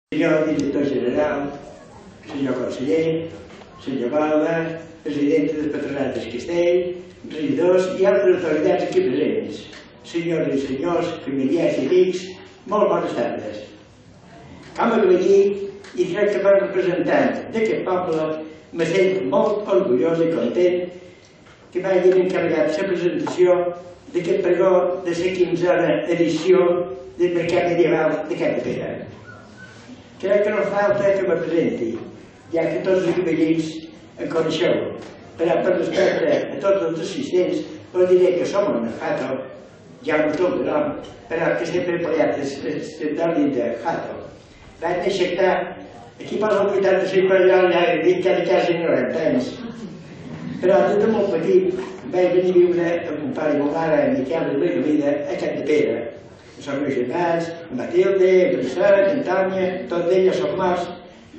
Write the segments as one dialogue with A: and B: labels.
A: Senyor director general, senyor conseller, senyor Balda, president del Patronat del Castell, regidors i altres autoritats aquí presents, senyors i senyors, familiars i amics, molt bones tardes. Com acabo de dir, i crec que per representant d'aquest poble, me sent molt orgullós i content que m'hagin encarregat la presentació d'aquest pregó de la 15a edició del Mercat Medieval de Capdepera. Crec que no falta que me presenti, ja que tots els veïns em coneixeu, però per respecte a tots els assistents us diré que som un Hato, ja no tot el nom, però que sempre he parlat el nom de Hato. Vaig néixer aquí per el 86, però ja he dit que quasi 90 anys. Però des de molt petit vaig venir a viure amb un pare i una mare, en Miquel i l'Egalida, a Capdepera. Són meus germans, Matilde, Brisset, Antònia, tots ells són morts.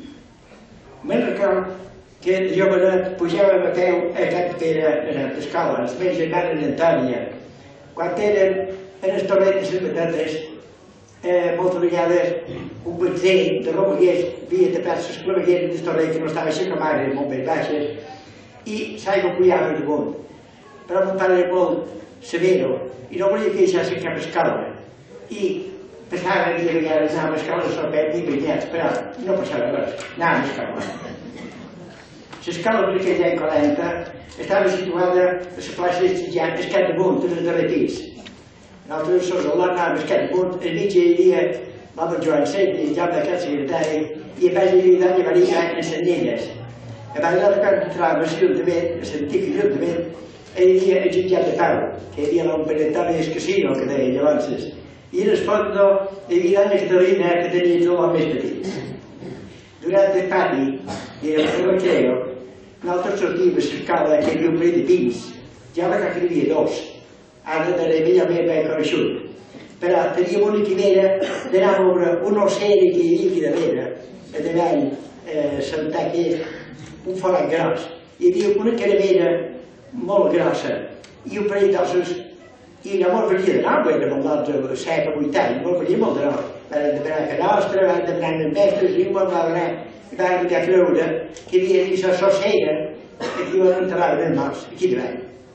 A: Me'n record que de jovenet pujàvem a peu a Capdepera a l'escola, els meus germans en Antònia. Quan eren en el torrent de les patates, moltes vegades un batzell de romaguers havia tapat les clavegueres del torrent que no estava així com ara, molt més baixes, i l'aigua pujava damunt. Però mon pare era molt severo i no volia que deixessin cap escola. I passava a vegades anàvem a escola de sopet i banyats, però no passava res, anàvem a escola. L'escola per aquell any 40 estava situada a la plaça d'Estigiant, al capdamunt, en el darrer pis. Nosaltres sols al lot anàvem al capdamunt, al mig hi havia l'home Joan Sent, i ja va aquest secretari, i a baix hi havia Dani Maria en les Llenes. A baix de quan entràvem a l'Ajuntament, a l'antic Ajuntament, hi havia el jutjat de Pau, que hi havia l'operatari del casino, que deia llavors. I en el fons hi havia l'Anna Catalina, que tenia el home més petit. Durant el pati i el recreo, nosaltres sortíem a l'escola, que hi havia un parell de pins, ja va que hi havia dos. Ara de rebella més ben coneixut. Però teníem una quimera d'anar a veure un ocell que hi havia aquí darrere, a davall, sentar aquí, un forat gros. Hi havia una caramera molt grossa i un parell d'ossos. I llavors venia de nou, érem els 7 o 8 anys, molt venia molt de nou. Vam demanar a casa nostra, vam demanar als mestres, i vam demanar a creure que hi havia aquesta socera que hi van enterrar els morts, aquí davall.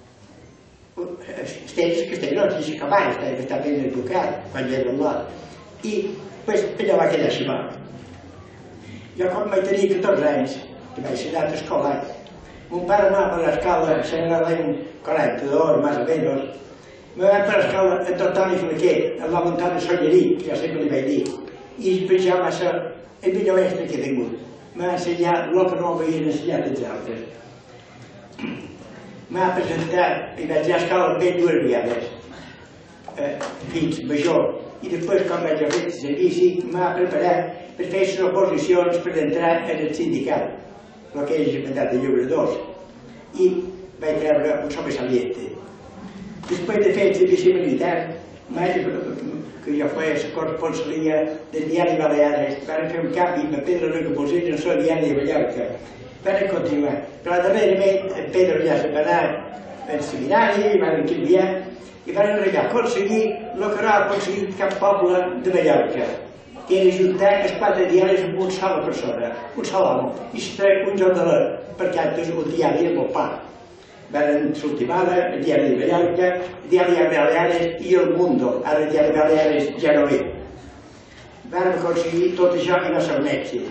A: Els temps que estaven, no tinc cavalls, que estava ben educat, quan hi era el lot. I allò va quedar així mort. Jo quan vaig tenir 14 anys, que vaig ser anat a escolar, mon pare anava a l'escola, era l'any 42, més o menys, me vaig per l'escola a Tortoni Flaquer, a la muntanya Sollerí, que jo sempre li vaig dir, i per això va ser el millor mestre que he tingut. M'ha ensenyat el que no m'havien ensenyat els altres. M'ha presentat, i vaig anar a l'escola amb ell 2 vegades, fins major, i després, quan vaig fer el servici, m'ha preparat per fer les oposicions per entrar en el sindicat, el que és inventat de llibradors, i vaig treure un sobresaliente. Després de fer el servici militar, que jo feia la corresponsalia del diari Baleares, van fer un canvi amb Pedro Rico Bolsell en el diari de Mallorca. Van continuar, però darrerament en Pedro ja se va anar al seminari, van canviar i van arribar a aconseguir el que no ha aconseguit cap poble de Mallorca, que era ajuntar els 4 diaris amb una sola persona, un sol home, i se trec un jornaler, perquè antes el diari era molt pa. Van s'ultimada, el diari de Mallorca, el diari de Baleares i el Mundo. Ara el diari de Baleares ja no ve. Van aconseguir tot això i va ser un èxit.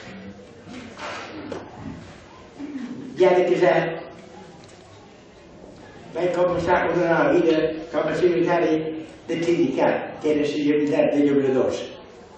A: Ja de casat, vaig començar una nova vida com a secretari del sindicat, que era la Generalitat de Llibradors.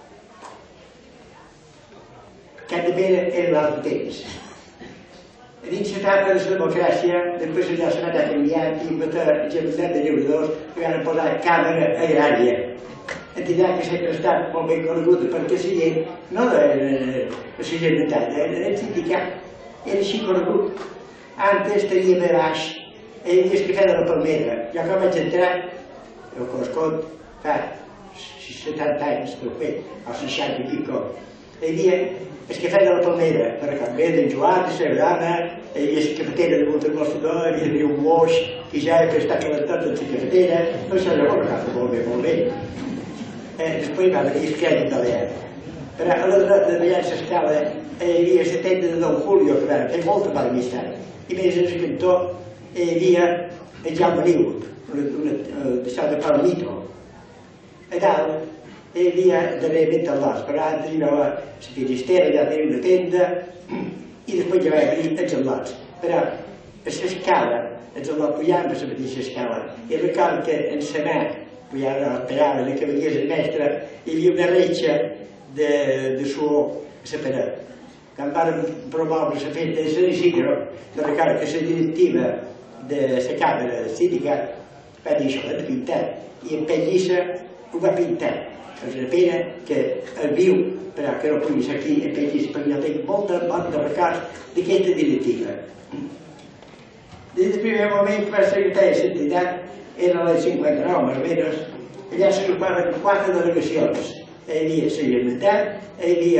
A: Capdepera era l'altre temps. Dins l'etapa de la democràcia, després allò s'ha anat canviant i amb la Generalitat de Llibradors que van posar Càmera Agrària, entitat que sempre ha estat molt ben coneguda perquè la gent, no de la Generalitat, el sindicat, era així conegut. Antes teníem a baix, hi havia el Cafè de la Palmera. Jo quan vaig entrar, el correscont, fa 70 anys, o 60 i pico, hi havia el Cafè de la Palmera, per a Can Bé, d'en Joan, de Sagrana, hi havia la cafetera de Montemostador, hi havia un moix, i ja que està calentat en la cafetera, no sé, llavors va fer molt bé. Després va venir el crèdit de l'EA. però a la dreta de Vallença Escala hi havia la tenda de Don Julio, que té molta part d'amistat, i més en el cantó hi havia el Jaume Niu, d'això de Palmito. A dalt hi havia darrerament el Los, però ara hi anava la Filistera, ja tenia una tenda, i després ja va venir els al·lots. Però a l'escala, els al·lots pujaven per la mateixa escala, i record que en la mà, pujaven, esperaven que venies el mestre, hi havia una reixa de suor a la paret. Quan van promoure la festa de Sant Isidro, de record que la directiva de la càmera cívica va dir això, l'ha de pintar, i en Pellissa ho va pintar. És una pena que el viu, però que no pugui ser aquí en Pellissa, perquè jo tinc molt de records d'aquesta directiva. Des del primer moment que va secretari de l'entitat era l'any 59, més o menys, allà s'agrupaven 4 delegacions. Hi havia la Generalitat, hi havia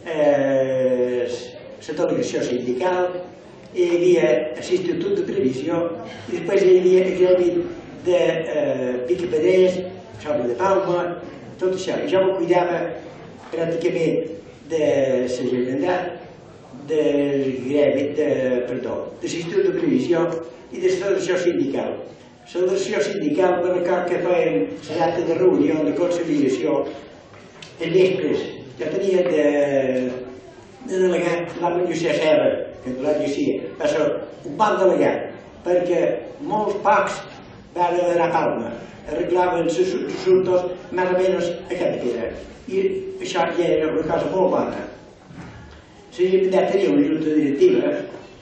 A: la delegació sindical, hi havia l'Institut de Previsió, i després hi havia el gremi de Picapedrers, Salva de Palma, tot això. I jo me cuidava pràcticament de la Generalitat, del gremi, de l'Institut de Previsió i de la Federació Sindical. La Federació Sindical, me record que feien la data de reunió de conciliació els vespres. Jo tenia de delegat l'home Llucià Serra, que la Llucia va ser un bon delegat, perquè molts pocs van anar a Palma, arreglaven els assumptes més o menys a Campera. I això ja era una cosa molt bona. La Generalitat tenia una junta directiva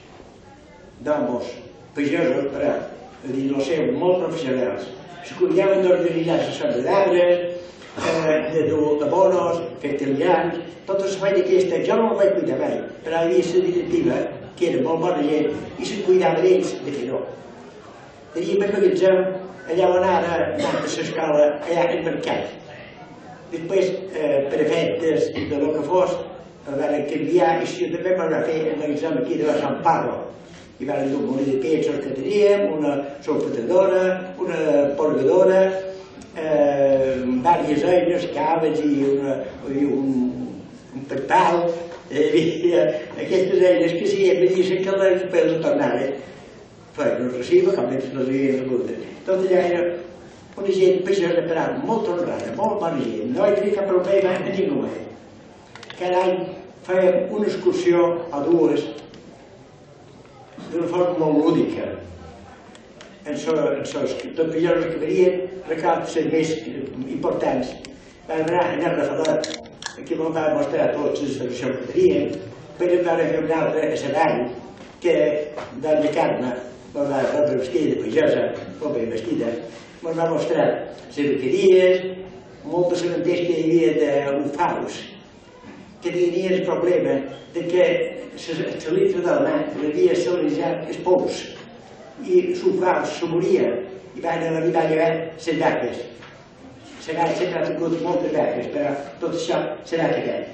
A: d'homes pagesos, però, a dir el seu, molt professionals. Se cuidaven d'organitzar la sort d'arbres, de dur abonos, fer tilians, tota la feina aquesta. Jo no la vaig cuidar mai, però hi havia la directiva, que era molt bona gent, i se cuidava d'ells de fer-ho. Teníem el magatzem allà on ara anant a l'escola, allà al mercat. Després, per efectes de lo que fos, el van canviar i si jo també me'n va fer el magatzem aquí de Sant Pablo. Hi van dur un molí de peixos que teníem, una solfatadora, una polgadora, diverses eines, caves i un pertal. Aquestes eines que si hem de dir que les després les tornaren. Feien un recibo, com ells no havien rebut. Tot allà era una gent pagesa, però molt honrada, molt bona gent. No vaig dir cap problema a ningú. Cada any fèiem una excursió o dues d'una forma molt lúdica. En els pagesos que venien, records els més importants. Vam anar a Rafalet, que me'n va mostrar totes les solucions que teníem. Després vam fer una altra a Savall, que Dona Carme me'n va rebre vestida de pagesa, molt ben vestida, me'n va mostrar les alqueries, moltes cementers que hi havia d'un faus, que tenia el problema que la litre del mar havia salinitzat els pous i el faus se moria i van arribar a llevar les vaques. La vaca sempre ha tingut moltes vaques, però tot això serà acabat.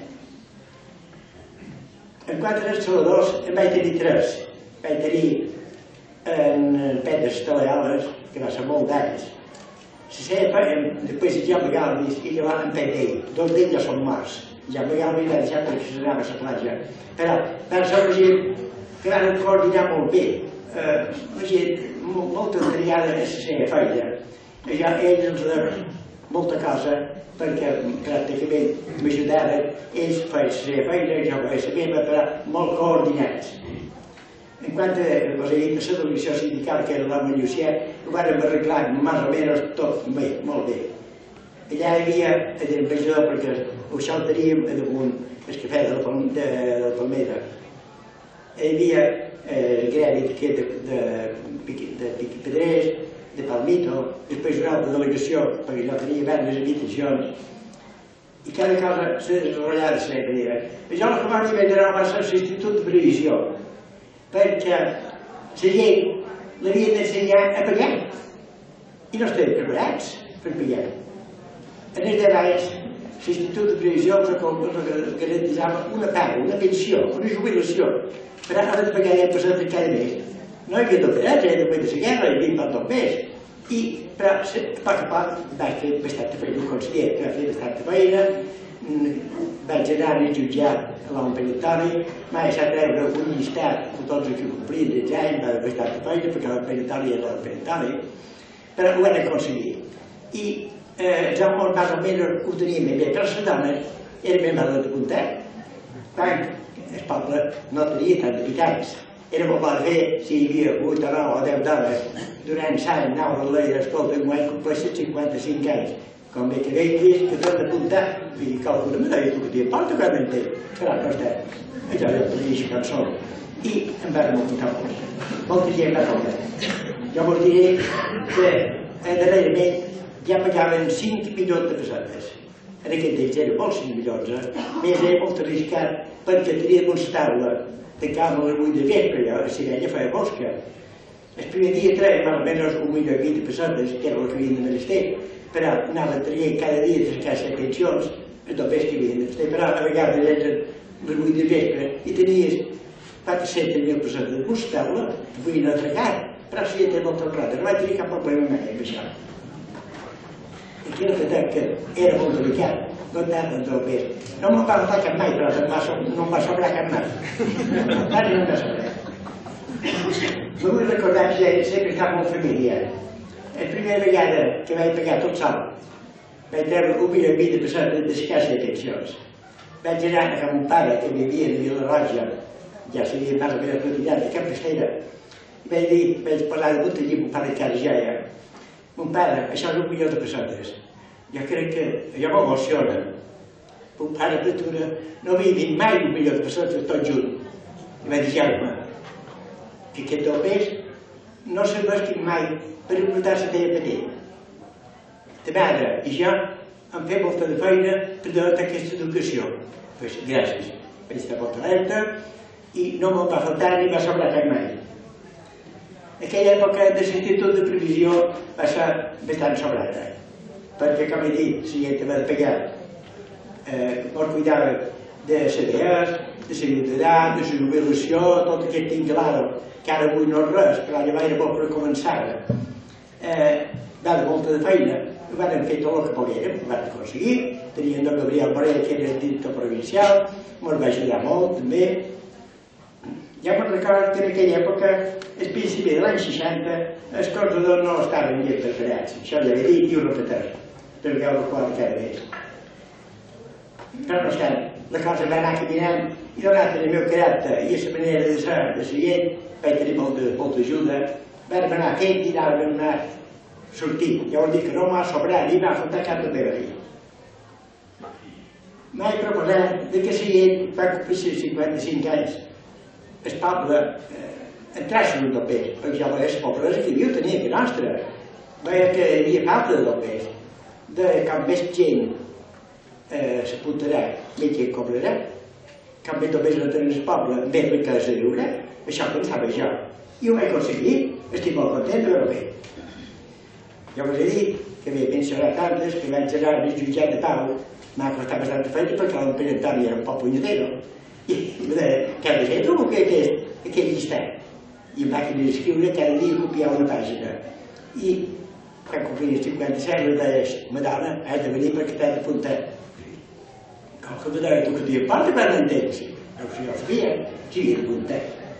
A: En quant als saladors, en vaig tenir 3. Vaig tenir en Pedro Estaleales, que va ser molt d'anys. Després Jaume Galvis i en Pedell, 2 d'ells ja són morts. Jaume Galvis va deixar perquè s'anava a la platja. Però van ser una gent que van coordinar molt bé, una gent molt entrenada a la seva feina. Ells ens donaven molta cosa perquè pràcticament m'ajudaven, ells feien la seva feina, jo feia la meva, però molt coordinats. En quant a la delegació sindical, que era l'home Llucià, ho vàrem arreglar més o menys tot bé, molt bé. Allà hi havia el menjador, perquè això el teníem damunt el cafè de Palmera. Hi havia el gremi de Picapedrers, de Palmito, després una altra delegació, perquè jo tenia diverses habitacions, i cada cosa s'ha desenvolupat de la seva manera. Jo el que vam imaginar va ser l'Institut de Previsió, perquè la gent l'havien d'ensenyar a pagar, i no estaven preparats per pagar. En els 10 anys, l'Institut de Previsió ens garantitzava una paga, una pensió, una jubilació, però ara de pagar ja passat cada mes. No hi havia d'operar, ja després de la guerra, hi havia tot més. Però a poc vaig fer bastanta feina, el conseller va fer bastanta feina, vaig anar al jutjat a l'Omperitori, m'ha deixat treure un llistat de tots els que complien 13 anys, va haver bastant de feina, perquè l'Omperitori era l'Omperitori, però ho van aconseguir. I ja més o menys ho teníem bé, però les dones eren ben mal d'apuntar. Quan el poble no tenia tant d'habitants, era molt mal fer si hi havia 8 o 9 o 10 dones durant l'any, anava a l'era, escolta, un any compleixen 55 anys. Com bé que veiguis, que t'han d'apuntar, i calcula, me deia tu que t'hi importa quan en té, però no està. Allò ja tenia aquesta cançó. I em van apuntar molts. Molta gent va comptar. Jo vos diré que darrerament ja pagaven 5 milions de pessetes. En aquest temps eren molts 5 milions, més era molt arriscat perquè teníem una taula de cama a les 8 de vespre, a la sirena feia bosca. El primer dia traiem almenys 1,20 milió de pessetes, que era el que havien de menester, però anava traient cada dia de les pensions, els dobles que havien de menester, però a vegades eren les 8 de vespre i tenies 400.000 pessetes de una taula, vull no tregar, però si ja té molta honrada, no vaig tenir cap problema mai amb això. Aquí el fet que era molt delicat, no tant en tot bé. No me'n va notar cap mai, però no em va sobrar cap mai. Tant no em va sobrar. Me vull recordar que sempre estava molt familiar. La primera vegada que vaig pagar tot sol, vaig treure 1,20 milió de pessetes d'escassa de pensions. Vaig anar a mon pare, que vivia a Vilaroja, ja sabia més o menys retirat de Cap Castella. Vaig parlar de allí amb mon pare que ara ja era. Mon pare, això és 1 milió de pessetes. Jo crec que allò m'emociona. Mon pare, criatura, no havia dit mai 1 milió de pessetes tot junt. I vaig dir, Jaume, que aquest doblers no serveixin mai per portar-se a petit. Ta mare i jo hem fet molta de feina per donar aquesta educació. Pues, gràcies. Vaig estar molt alerta i no me'n va faltar ni va sobrar cap mai. Aquella època de l'institut de previsió va ser bastant sobrada, perquè, com he dit, la gent va de pagar, molt cuidava de CDS, de la edat, de la jubilació, tot aquest tinglado, que ara avui no és res, però allà era bo per començar. Va de molta de feina, ho van fer tot el que poguérem, ho van aconseguir, tenien el Gabriel Morell, que era el director provincial, ens va ajudar molt, també. Ja me'n recordo que en aquella època, al principi de l'any 60, els corredors no estaven ben preparats. Això ja l'he dit i ho repeteix, per veure qual cada mes. Però no obstant, la cosa va anar caminant i donat el meu caràcter i la manera de ser de la gent, vaig tenir molta ajuda, vam anar fent i anàvem anar sortint. Ja vol dir que no m'ha sobrat ni m'ha faltat cap de meva vida. M'he proposat que la gent va complir 55 anys el poble entrés en un doblers, perquè ja les pobres que hi havia tenia que nostra. Veia que hi havia falta de doblers, de com més gent s'apuntarà, més gent cobrarà. Com més doblers no tenen el poble, més riquesa hi haurà. Això pensava jo. I ho vaig aconseguir, estic molt content de veure bé. Jo us he dit que havia pensionat tantes, que vaig anar al jutjat de Pau, m'ha costat bastant feina perquè l'Omperitori era un poc punyetero. I em deia, cada dia trobo aquest llistat. I em vaig anar a escriure, cada dia copiar una pàgina. I quan complia 57 em deia, madona, has de venir perquè t'has d'apuntar. Com que em deia, tu que t'hi importa quan entens? No sé, jo sabia, si havia d'apuntar.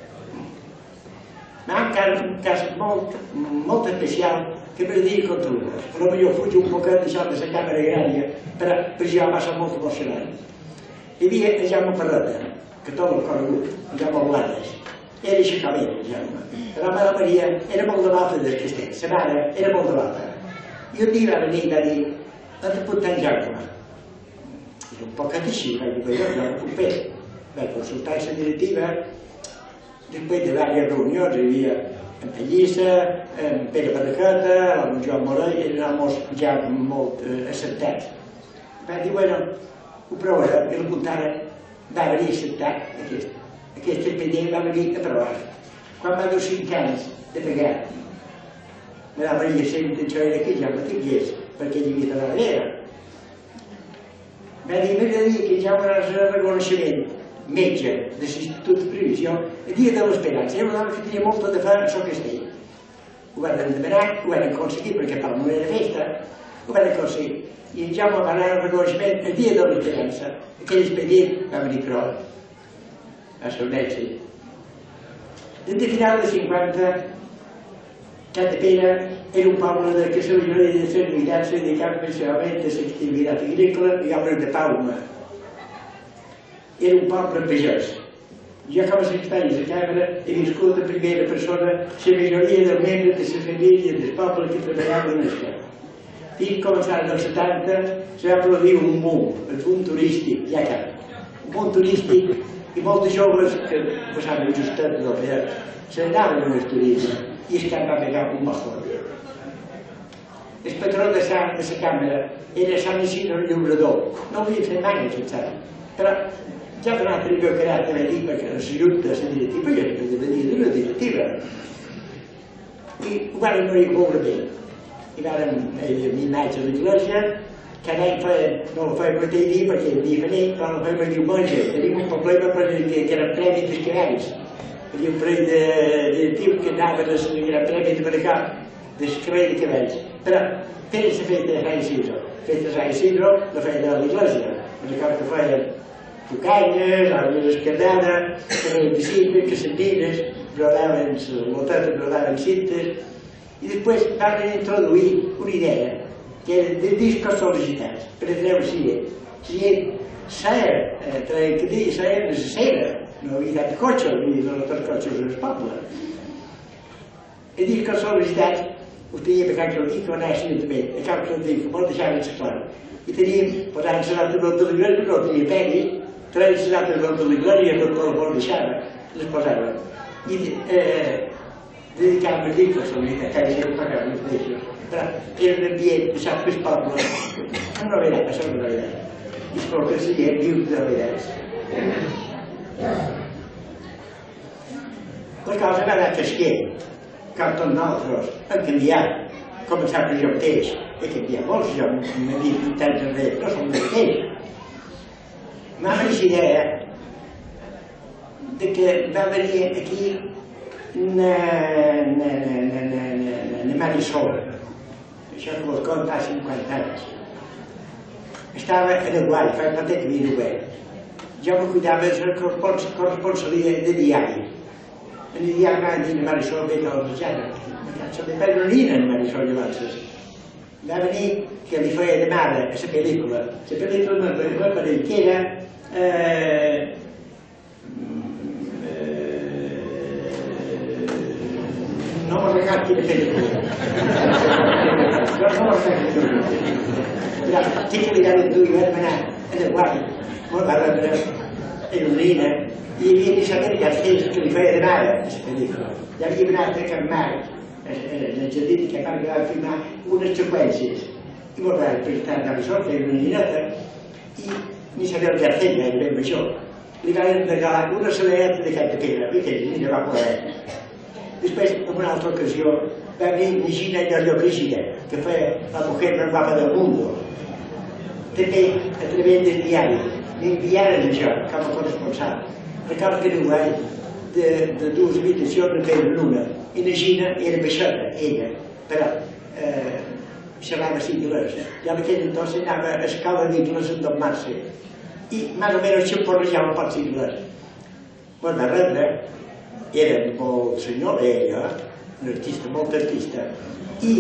A: M'ha un cas molt especial que m'agradaria contar-vos. Potser fuig un poquet d'això de la càmera agrària, però jo va ser molt emocionant. Hi havia el Jaume Parreta, que tot el conegut, el Jaume Blanes. Era així com era, el Jaume. La mare Maria era molt devota del castell, la mare era molt devota. I un dia va venir i va dir, has d'apuntar en Jaume. Era un poquet així, vaig dir, jo no puc fer. Vaig consultar la directiva, després de diverses reunions, hi havia en Pallissa, en Pere Barraqueta, en Joan Morell, eren homes ja molt acceptats. Vaig dir, bueno, ho provarà, i l'apuntara, va venir acceptat aquest expedient, va venir a provar. Quan va dur 5 anys de pagar, me la Maria sempre això era que ja me tingués, perquè hi havia de la darrere. Va dir, m'agradaria que ja m'hagués reconeixement metge de l'Institut de Previsió el dia de l'Esperança. Era una dona que tenia molta de fe a el castell. Ho van demanar, ho van aconseguir, perquè per no era festa, ho van aconseguir. i en Jaume va anar al reconeixement el dia de la liderança. Aquell expedient va venir prou a ser un èxit. Des de final dels 50, Capdepera era un poble de què la majoria de les activitats se dedicaven principalment a l'activitat agrícola i obres de palma. Era un poble pagès. Jo com a secretari de Càmera he viscut en primera persona la majoria dels membres de la família del poble que treballaven en el camp. Fins començant dels 70 se va produir un boom, el boom turístic, ja cap. Un boom turístic i molts joves que passaven justet del Pallars se n'anaven al turisme i el camp va pegar un bajón. El patró de la Càmera era Sant Isidre Llaurador. No ho havia fet mai, però ja per una altra veu que ara també dic perquè la junta, la directiva, jo sempre de la directiva. I ho van morir molt bé. I vàrem imatge de l'església, cada any no ho feien el mateix dia perquè el dia venir, però no ho feien el diumenge. Tenim un problema que eren premis dels cavalls. Hi havia un parell de directius que anaven al gran premi de Maracà, del cavall de cavalls. Però feien la festa de Sant Isidre. La festa de Sant Isidre la feien de l'església. Recordo que feien tocanyes, àrboles escardades, feien piscines, cassandines, brodaven les lotetes, brodaven cintes, i després van introduir una idea, que era de discos sol·licitats, per treure la gent seia, que dia seia de la cera, no havia cap de cotxe, havia de tots els cotxes al poble. Els discos sol·licitats ho teníem a Can Caldí, que va anar a l'Ajuntament, a Can Caldí, que molt deixaven la clara. I teníem, posant la nota de l'Iglésia, no tenia penis, traien la nota de l'Iglésia, que no el deixava, les posaven. I dedicàvem a dir que la solidaritat, que havia de pagar els mateixos. Però era un ambient, sap que el poble, una novetat, això és una novetat. I espero que la gent viu de novetats. La cosa va anar casquent, com tots nosaltres, hem canviat. Començar per jo mateix, he canviat molts, jo m'he dit 20 anys enrere, no som el mateix. M'ha fet la idea que va venir aquí na Marisol, això que vos conta fa 50 anys. Estava a Uruguai, fa no té que vir a Uruguai. Jo me cuidava de la corresponsalia de diari. En el diari van dir a Marisol ve que els ja se li feia una nina en Marisol llavors. Va venir que li feia de mare a la pel·lícula. La pel·lícula no parell que era no me'n recordo quina pel·lícula. No me'n recordo quina pel·lícula. Sí que li van dur i vam anar a la guàrdia. Molt va rebre era una nina i hi havia Isabel Garcés que li feia de mare a la pel·lícula. Ja havia anat a Can Mar, el jardí que va filmar unes seqüències i molt va presentar a Marisol, que era una nineta, i Isabel Garcés, era ben major, li van regalar una salereta de Capdepera, que aquella nina va poder. Després, en una altra ocasió, va venir Gina Llollo Brígida, que feia La mujer más guapa del mundo. També, a través del diari, m'enviaren això com a corresponsal. Recordo que era un guai de dues habitacions en l'una, i la Gina era baixota, ella, però xerrava anglès. Jo en aquell entonces anava a escola d'inglès en Don Marce, i més o menys xamporrejava un poc anglès. Quan va rebre, era molt senyor, ella, un artista, molt artista, i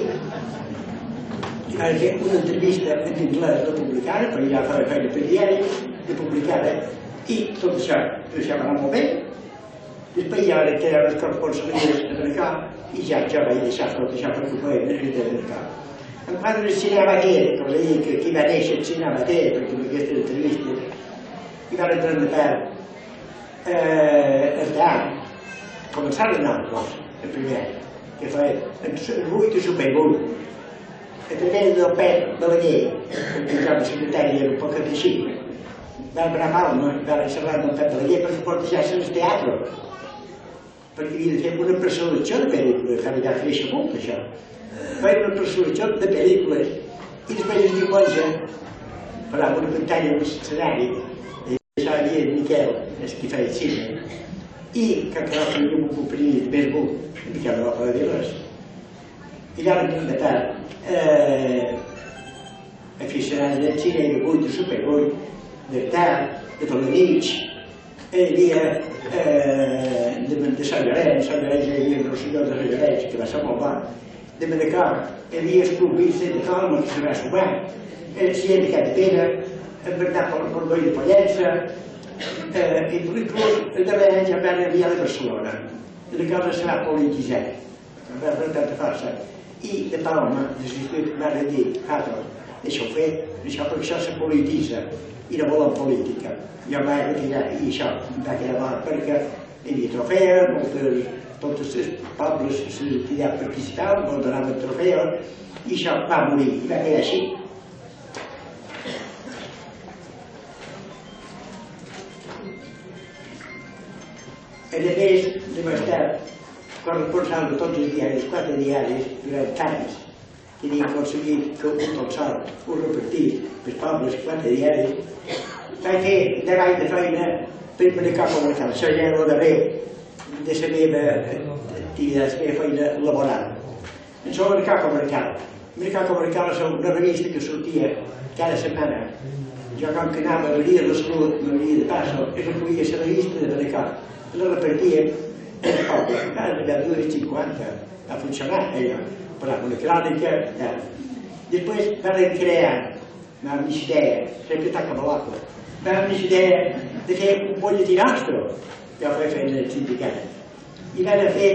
A: va fer una entrevista en anglès republicana, perquè ja feia feina per diari, republicana, i tot això va anar molt bé. Després ja vaig crear les corresponsalies de Maracà i ja vaig deixar tot això perquè ho feia de Maracà. En quant al cinema Ter, que us deia que aquí va néixer el cinema Ter, perquè en aquestes entrevistes, i va entrar de part el teatre. Començava a anar el primer any, que feia el 8 i Super 8. A través del Pep Balaguer, que jo de secretari era un poc així, vam anar a Palma, vam xerrar amb el Pep Balaguer per portar-se al teatre. Perquè havia de fer una presentació de pel·lícules, que havia de créixer molt, això. Feia una presentació de pel·lícules, i després el diumenge, parava una pantalla en l'escenari, i això havia el Miquel, el que feia cine, i que tenia una companyia de més buc, el Miquel Roca de Vilés. I llavors vam matar aficionats del cine, de 8, de Super 8, del tard, de per la nit. Hi havia de Sant Llorenç, hi havia el senyor de Sant Llorenç, que va ser molt bo. De Manacor, hi havia el club de Colma, que se va sumar, el Cien de Capdepera, el Bernat pel Boi de Pollença, i inclús el darrer any ja van enviar de Barcelona. I la cosa se va polititzar, va fer tanta força. I de Palma, l'institut m'ha de dir, Hato, deixa-ho fer, perquè això se polititza i no volen política. Jo m'he retirat i això em va quedar mort perquè hi havia trofeus, tots els pobles s'hi participaven, ens donaven trofeus i això va morir i va quedar així. A més, vam estar corresponsal de tots els diaris, 4 diaris, durant anys, que havien aconseguit que un tot sol ho repartís pels pobles, 4 diaris. Vaig fer 10 anys de feina per Manacor comercial. Això ja era el darrer de la meva activitat, la meva feina laboral. En som Manacor comercial. Manacor comercial és una revista que sortia cada setmana. Jo, com que anava a la Via de la Salut, a la Via de Passo, es recollia la revista de Manacor. La repartíem en el poble. Ara era 2,50. Va funcionar allò. Per una crònica. Després vam crear, vam una idea, sempre està com a l'altre, vam una idea de fer un bolletí nostre. Jo vaig fer en el sindicat. I vam fer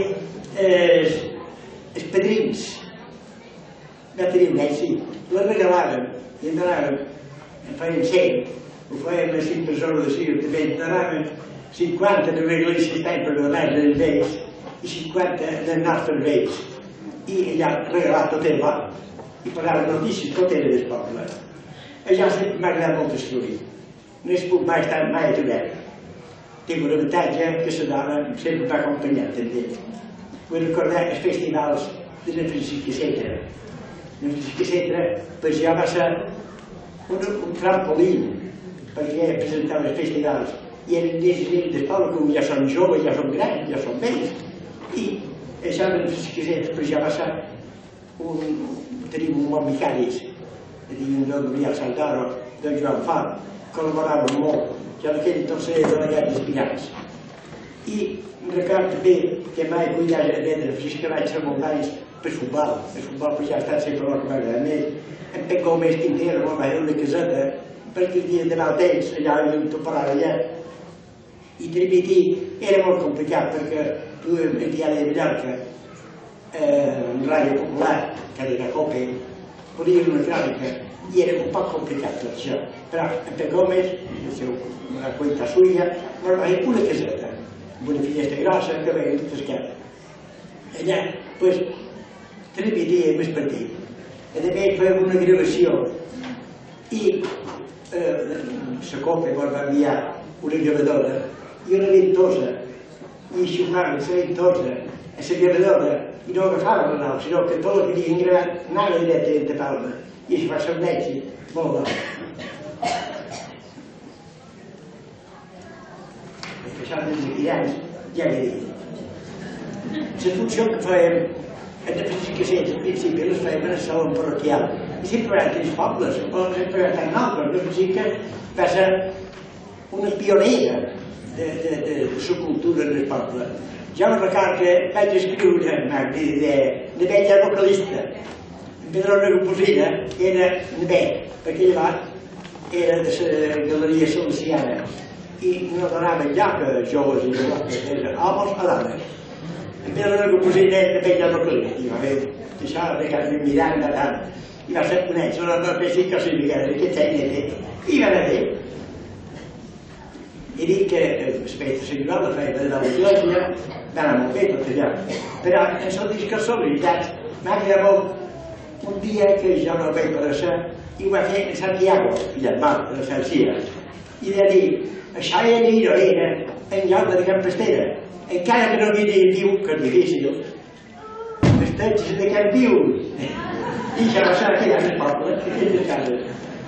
A: els padrins. Va tenir un èxit. La regalàvem i en donàvem, en feien 100. Ho fèiem a 5 persones de Sigur, també en donàvem 50 de regles estan per donar dels vells i 50 dels nostres vells. I allà regalat tot el món i parlava notícies tot era del poble. Allò sempre m'ha agradat molt escriure. No he pogut mai estar mai aturat. Tinc un avantatge que la dona sempre m'ha acompanyat també. Vull recordar els festivals de la Francisca Cetra. La Francisca Cetra per jo va ser un trampolín perquè presentava els festivals i eren nens del poble que ja són joves, ja són grans, ja són vells. I això de la Francisca Cetra per jo va ser tenim un bon vicaris, tenim un Gabriel Santoro, del Joan Font, col·laboraven molt, jo d'aquell tercer delegat d'Espirats. I record també que mai cuidar de la Francisca vaig ser molts anys per futbol. El futbol ja ha estat sempre el que m'agrada més. En Pep Gómez Quintero va fer una caseta perquè el dia de mal temps, allà hi havia un temporal allà. I transmitir era molt complicat perquè duem el diari de Mallorca, en Ràdio Popular, que era COPE, podia una crònica i era un poc complicat tot això. Però en Pep Gómez, una cuenta suya, va fer una caseta, amb una finestra grossa que veia tot esquerra. Allà, doncs, transmitíem el partit. A més, fèiem una gravació i la COPE ens va enviar una gravadora i una ventosa i aixugaven la ventosa a la gravadora i no agafaven la nau, sinó que tot el que havien gravat anava directament a Palma i això va ser un èxit molt bo. Això dels liquidants ja l'he dit. La funció que fèiem en la Francisca Cetra, al principi les fèiem en el saló parroquial i sempre van tenir pobles, o sempre van tenir nobles. La Francisca va ser una pionera de la cultura en el poble. Jo me record que vaig escriure de vella vocalista. En Pedrona Composina era nebet, perquè llavors era de la Galeria Salesiana i no donaven lloc a joves i joves, eren homes o dones. En Pedrona Composina era de vella vocalista. I va fer això, de casa mirant, i va ser conèixer una espècie que s'hi havia de que tenia i va anar bé. He dit que l'aspecte sexual la feia de l'església, va anar molt bé tot allò. Però en les disques solidaritats m'ha quedat molt un dia que jo no vaig aparèixer i ho va fer en Santiago, fillet mal, de la Sant Cira. I va dir, això era heroïna en lloc de Campestera, encara que no havia viu, que és difícil, vestetges de Can Viu. I això va ser aquella del poble, aquelles cases.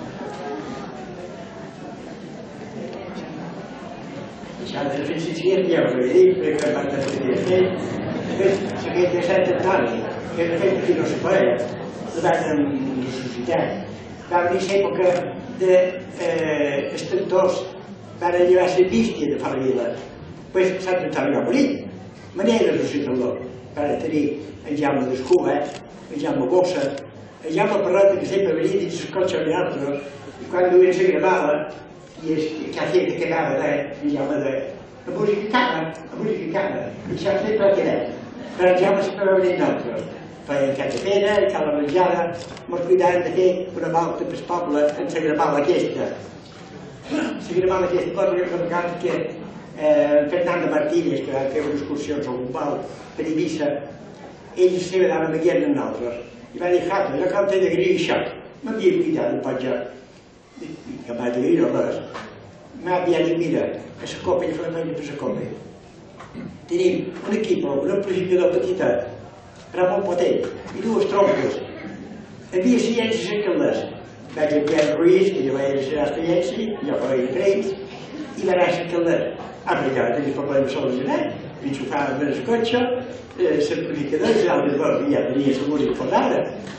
A: Això de la Francisca ja ho havia dit, perquè va tenir fet. Després, la de Sant Antoni, que de fet aquí no se feia, la van ressuscitar. va venir l'època dels tractors, van llevar la bístia de fora vila. Després s'ha tractat allò morir. Maneres de ciutador. Van tenir en Jaume d'Escuba, en Jaume Bossa, en Jaume Parrota, que sempre venia dins el cotxe amb nosaltres, i quan duien la gravava, i que ha fet que acaba en Jaume de... La música acaba, i això sempre ha quedat. Però en Jaume sempre va venir nosaltres. Feien cada pena, cada menjada, ens cuidaven de fer una volta pel poble en la gravava aquesta. La gravava aquesta, per recordat que Fernando Martínez, que va fer unes excursions al Gumbal per Eivissa, ell sempre anava a veient amb nosaltres. I va dir, Jato, jo com t'he d'agrair això, m'havia cuidat un poc jo. Que m'ha d'agrair o res. M'ha dit, mira, a la copa, ell fa la feina per la copa. Tenim un equip, un amplificador petitet, però molt potent, i dues trompes. Havia ciències en calders. Vaig a Pierre Ruiz, que jo vaig a la experiència, jo feia trens, i va anar a calders. Però ja tenia problemes solucionats. Enxufava amb el cotxe, l'amplificador i l'altre dos, i ja tenia la música posada.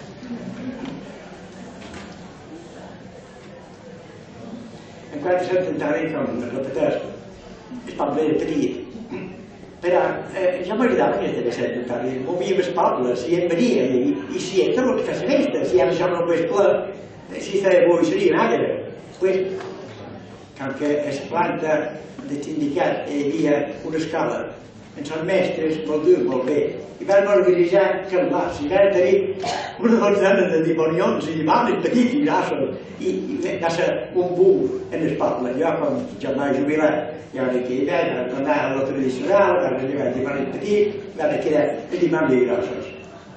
A: En quant a Sant Antoni, com repeteix, el poble era petit. Però jo m'agradava que estava a Sant Antoni, movíem els pobles, si en venia, i si en tot el que fa la festa, si ara això no ho veig ple, si estava bo, seria magre. Després, com que a la planta del sindicat hi havia una escola, en els mestres molt dur, molt bé, i vam organitzar calmars, i vam tenir una dotzena de dimonions i males petits i grossos, i va ser un boom en el poble. Jo, quan jo em vaig jubilar, jo vaig aquí, vam tornar a lo tradicional, vam llevar dimonis petits, vam quedar els dimonis grossos.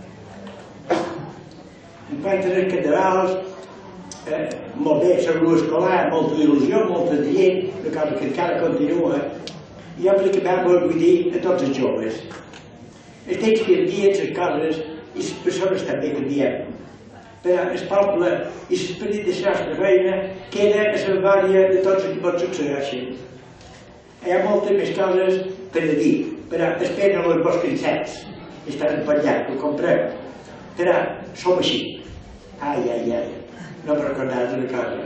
A: En quant a les catedrals, molt bé, segur escolar, molta il·lusió, molta gent, una cosa que encara continua. Jo crec que vam vull dir a tots els joves. Els temps canvien, les coses, i les persones també canvien. Però el poble i l'esperit de la nostra feina queda a la memòria de tots els que pot succeeixen. Hi ha moltes més coses per a dir, però esperen els vostres cansats. Estan empenyats, ho compreu. Però som així. Ai, no me recordaves una cosa.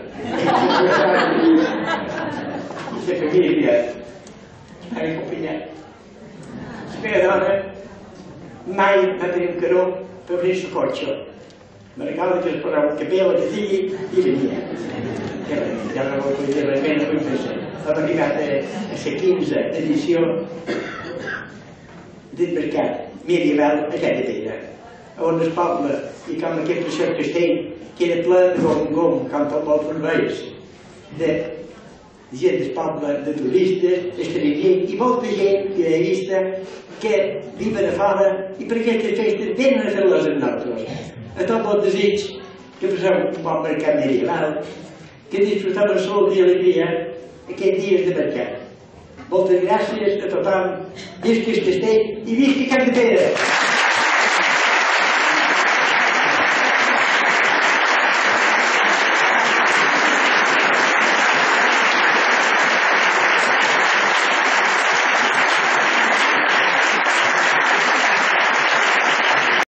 A: I la família m'ha acompanyat. La meva dona mai va tenir un caró per obrir el cotxe. Me recordo que es posava un capell, que sigui, i venia. Ja no vull dir res més, no vull fer això. Hem arribat a la 15ª edició del mercat medieval a Catedral, on el poble, i com aquest precioso castell, que era ple de gom, com tot molt serveis, de gent del poble, de turistes, estrangers, i molta gent que he vist que viuen a fora i per aquestes festes venen a fer-les amb nosaltres. A tot el desig que passeu un bon mercat medieval, que disfruteu de salut i alegria aquests dies de mercat. Moltes gràcies a tothom, visca el castell i visca Capdepera!